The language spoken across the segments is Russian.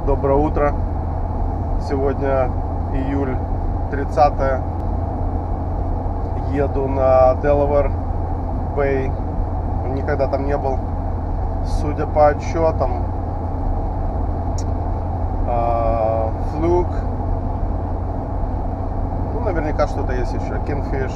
Доброе утро. Сегодня июль 30. Еду на Делавэр Бэй. Никогда там не был. Судя по отчетам, флюк. Ну, наверняка что-то есть еще. Kingfish.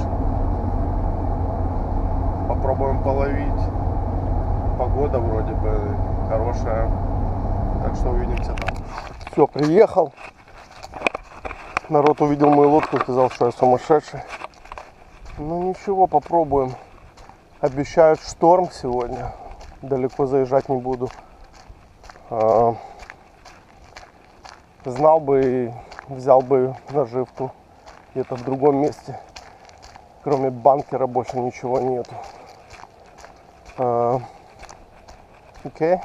Попробуем половить. Погода вроде бы хорошая. Так что увидимся там. Все, приехал. Народ увидел мою лодку и сказал, что я сумасшедший. Ну ничего, попробуем. Обещают шторм сегодня. Далеко заезжать не буду. Знал бы и взял бы наживку где-то в другом месте. Кроме банкера больше ничего нету. Окей.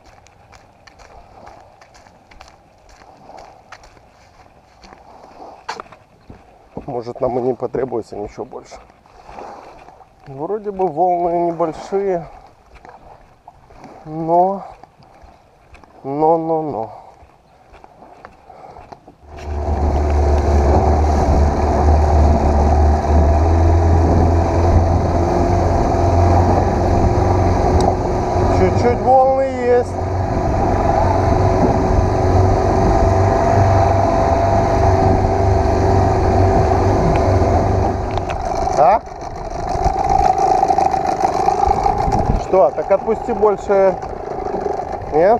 Может, нам и не потребуется ничего больше. Вроде бы волны небольшие, но. Чуть-чуть волны есть. А? Что? Так отпусти больше. Нет?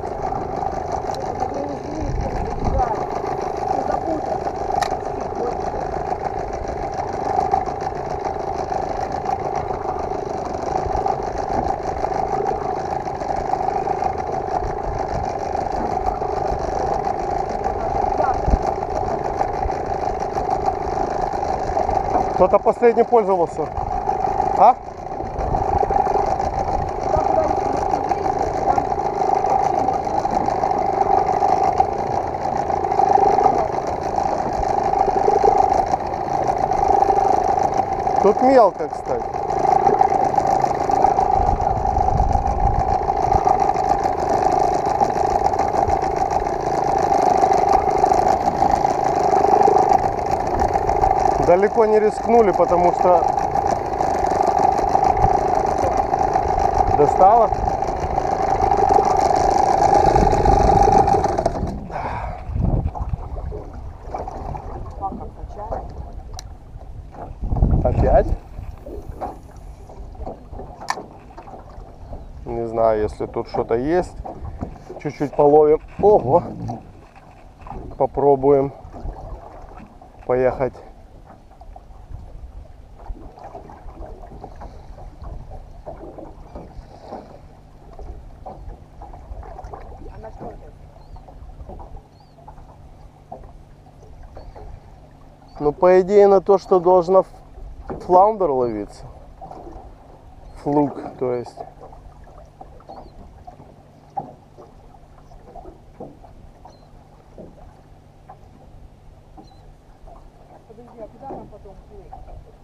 Кто-то последний пользовался. А? Тут мелко, кстати. Далеко не рискнули, потому что достало. Опять? Не знаю, если тут что-то есть. Чуть-чуть половим. Ого! Попробуем поехать. Ну, по идее, на то, что должна флаундер ловиться. Флук, то есть. Подожди, а куда нам потом плыть?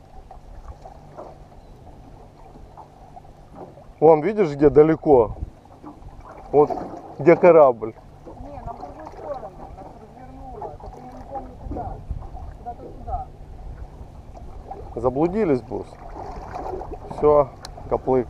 Вон, видишь, где далеко? Вот где корабль. Не, на другую сторону. Нас развернуло. Только я не помню куда. Куда-то туда. Заблудились, босс. Все, коплык.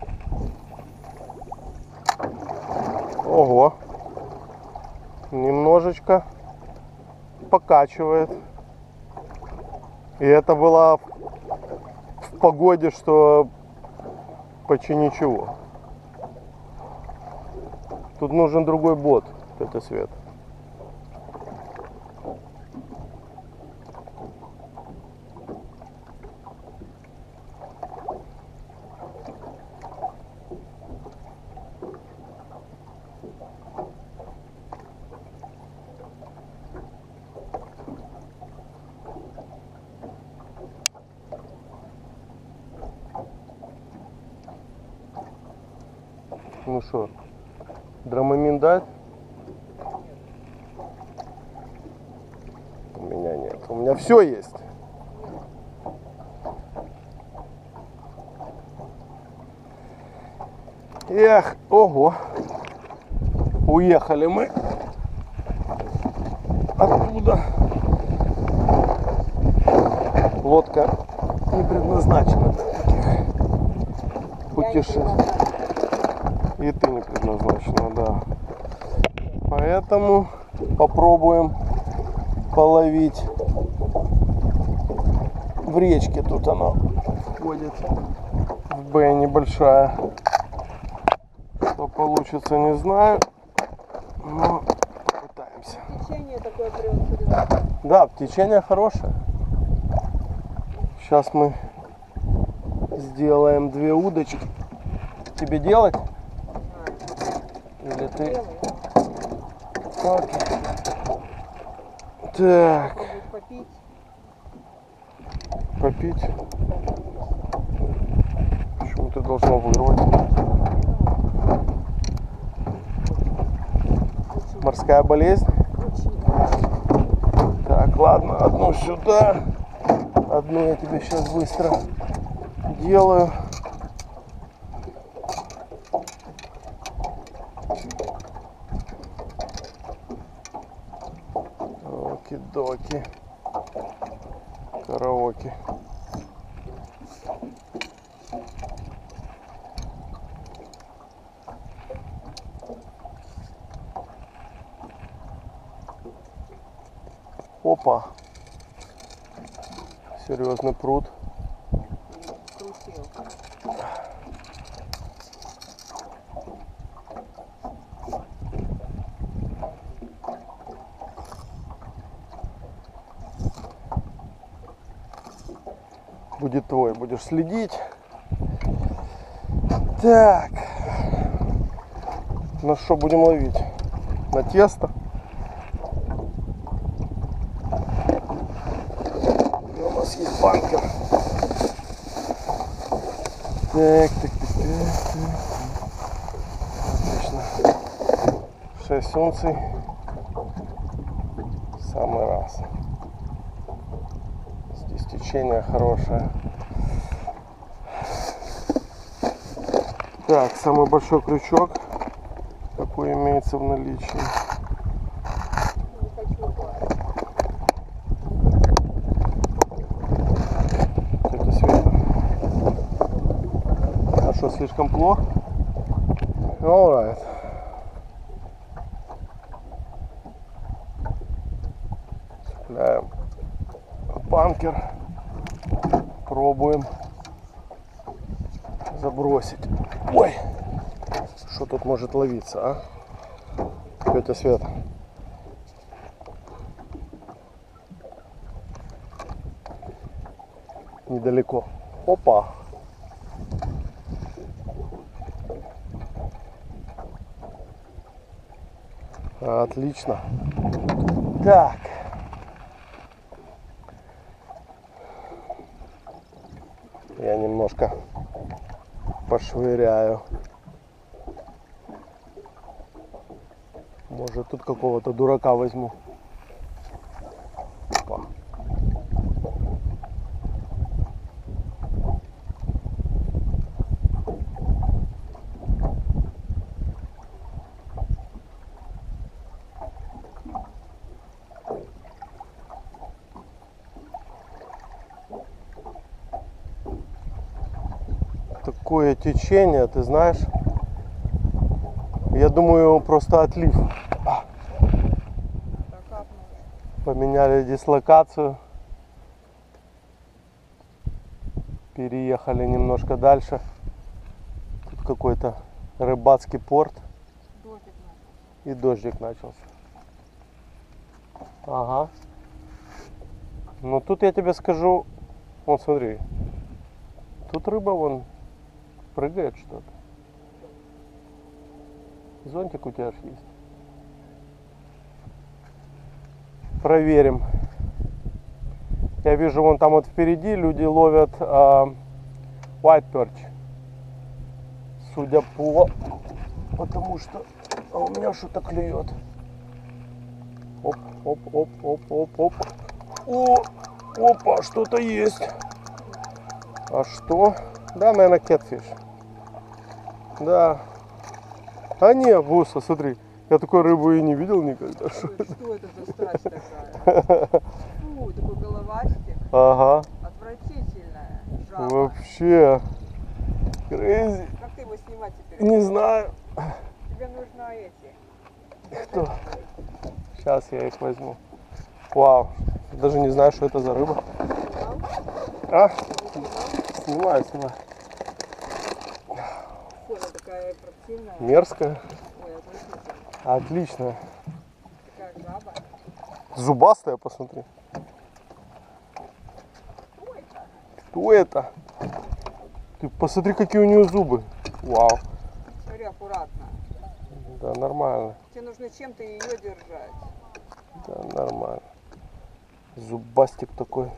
Ого. Немножечко покачивает. И это было в погоде, что почти ничего. Тут нужен другой бот, тетя Свет. Ну что, драмамин дать? У меня нет. У меня все есть. Эх, ого. Уехали мы. оттуда. Лодка не предназначена для таких путешествий. И ты не предназначена, да. Поэтому попробуем половить в речке. Тут она входит в Б небольшая. Что получится, не знаю. Но попытаемся. Течение такое прям. Да, течение хорошее. Сейчас мы сделаем 2 удочки. Тебе делать? Или ты? Окей. Так. Попить. Попить. Почему ты должна вырвать? Морская болезнь? Так, ладно, одну сюда. Одну я тебе сейчас быстро делаю. Оки-доки. Караоке. Опа. Серьезный пруд. Крутил. Будет твой, будешь следить. Так. На что будем ловить? На тесто. У нас есть банкер. Так. Отлично. 6 унций. Самый раз. Здесь течение хорошее. Так, самый большой крючок, какой имеется в наличии. Не хочу плавать. Тетя Света. А что, слишком плохо? Alright. Цепляем банкер. Пробуем забросить. Ой, что тут может ловиться, а? Тетя Света. Недалеко. Опа. Отлично. Так. Я немножко пошвыряю. Может, тут какого-то дурака возьму. Опа. Такое течение, ты знаешь, я думаю, просто отлив. Поменяли дислокацию, переехали немножко дальше. Тут какой-то рыбацкий порт. Дождик начался. И дождик начался. Ага. Ну тут я тебе скажу, вот смотри, тут рыба вон прыгает что-то. Зонтик у тебя аж есть. Проверим. Я вижу, вон там вот впереди люди ловят white perch. Судя по... Потому что... А у меня что-то клюет. Оп, оп, оп, оп, оп, оп. О, опа, что-то есть. А что? Да, наверное, catfish. Да. А не, буса, смотри. Я такой рыбы и не видел никогда. Ой, что это за страсть такая? Фу, такой головастик. Ага. Отвратительная жаба. Вообще. Crazy. Как ты его снимать теперь? Не знаю. Тебе нужно эти. Что? Сейчас я их возьму. Вау. Даже не знаю, что это за рыба. А? Снимаю. Фу, она такая противная. Мерзкая. Ой, отвратительная. Отлично. Такая жаба. Зубастая, посмотри. Кто это? Ты посмотри, какие у нее зубы. Вау. Смотри, аккуратно. Да, нормально. Тебе нужно чем-то ее держать. Да, нормально. Зубастик такой.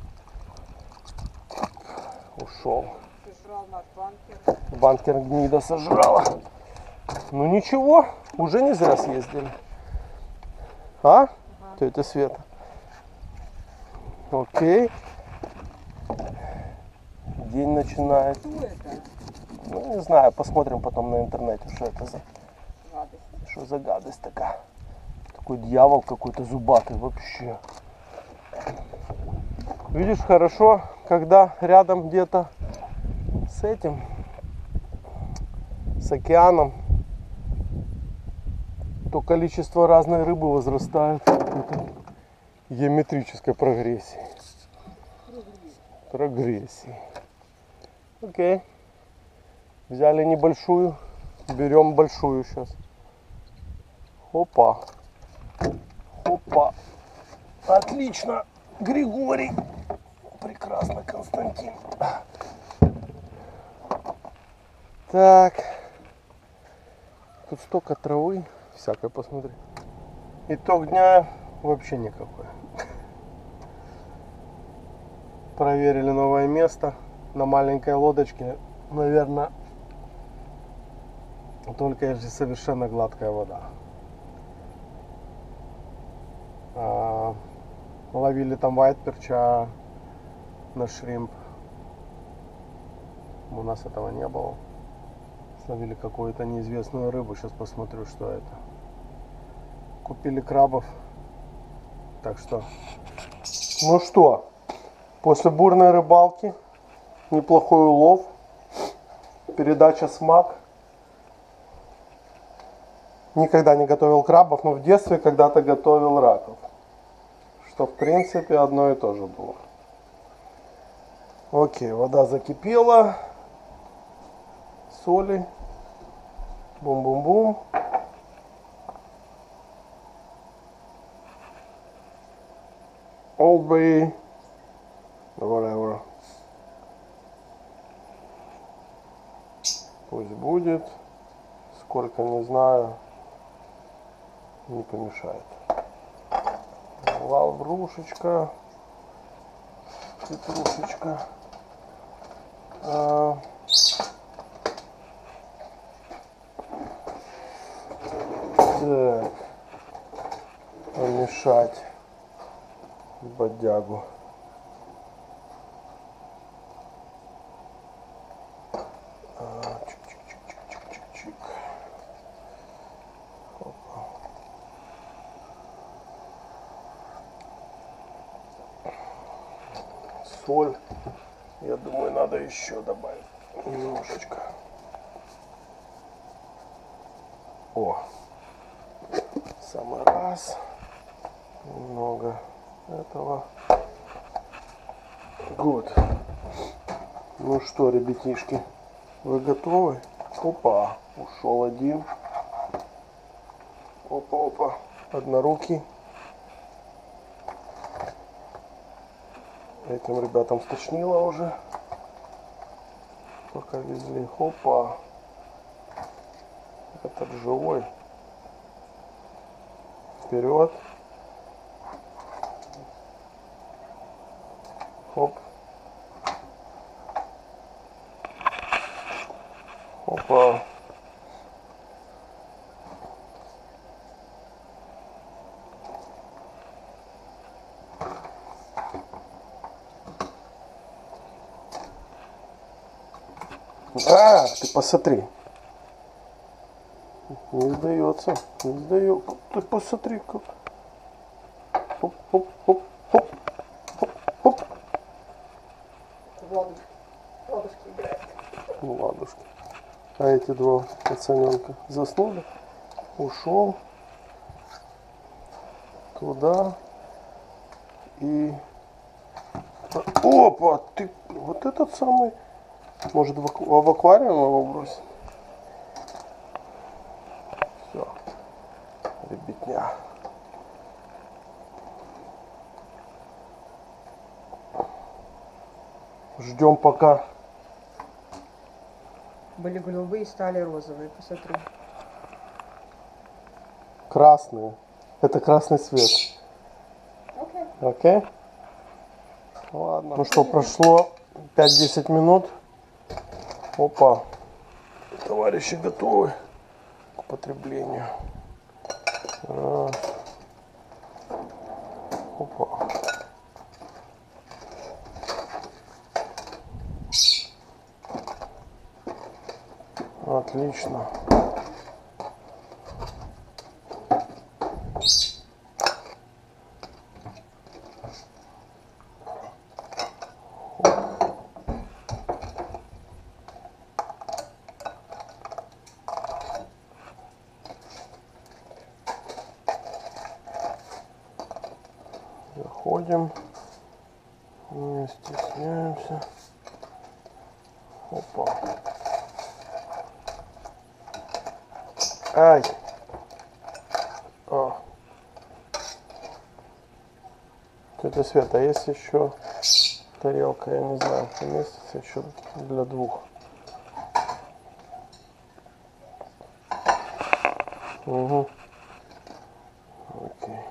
Ушел. Сожрал наш банкер. Банкер гнида сожрала. Ну ничего, уже не зря съездили. А? Тетя Света. Окей. День начинает. Что это? Ну, не знаю, посмотрим потом на интернете, что это за, Гадость. что за гадость такая. Такой дьявол какой-то зубатый вообще. Видишь, хорошо, когда рядом где-то с этим, с океаном, то количество разной рыбы возрастает в какой-то геометрической прогрессии. Прогрессии. Окей. Взяли небольшую, берем большую сейчас. Опа. Опа. Отлично. Григорий. Прекрасно, Константин. Так. Тут столько травы. Всякое посмотри. Итог дня вообще никакой. Проверили новое место на маленькой лодочке. Наверное, только если совершенно гладкая вода. Ловили там вайтперча на шримп. У нас этого не было. Словили какую-то неизвестную рыбу. Сейчас посмотрю, что это. Купили крабов. Так что... Ну что, после бурной рыбалки, неплохой улов, передача смак. Никогда не готовил крабов, но в детстве когда-то готовил раков. Что в принципе одно и то же было. Окей, вода закипела. Соли. Бум-бум-бум. Old Bay. Whatever. Пусть будет. Сколько, не знаю. Не помешает. Лаврушечка. Петрушечка. Так. Помешать бодягу. Чик-чик-чик-чик-чик-чик. Соль. Я думаю, надо еще добавить немножечко. О, самый раз. Немного этого. Good. Ну что, ребятишки, вы готовы? Опа, ушел один. Опа-опа, однорукий. Этим ребятам стошнило уже. Пока везли. Опа. Этот живой. Вперед. Хоп. Опа. Ты посмотри. Не сдается, не сдается. Ты посмотри, как. Хоп, хоп, хоп, хоп, хоп, хоп. Ладушки играет. Ну, ладушки. А эти два пацаненка заснули. Ушел туда и... Опа, ты вот этот самый... Может в аквариум его бросить? Все, ребятня. Ждем пока. Были голубые, стали розовые, посмотри. Красные. Это красный свет. Окей. Окей? Ладно. Ну что, прошло 5-10 минут. Опа. Товарищи готовы к употреблению. Раз. Опа. Отлично. Заходим, не стесняемся. Опа. Ай. А. Тетя Света, а есть еще тарелка, я не знаю, поместится еще для двух. Угу. Окей.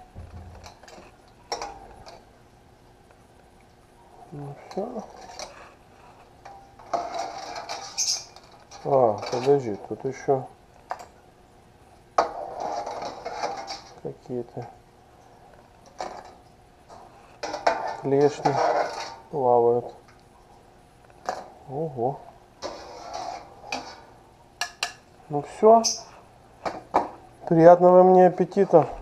Ну все. А, подожди, тут еще какие-то клешни плавают. Ого. Ну все. Приятного мне аппетита.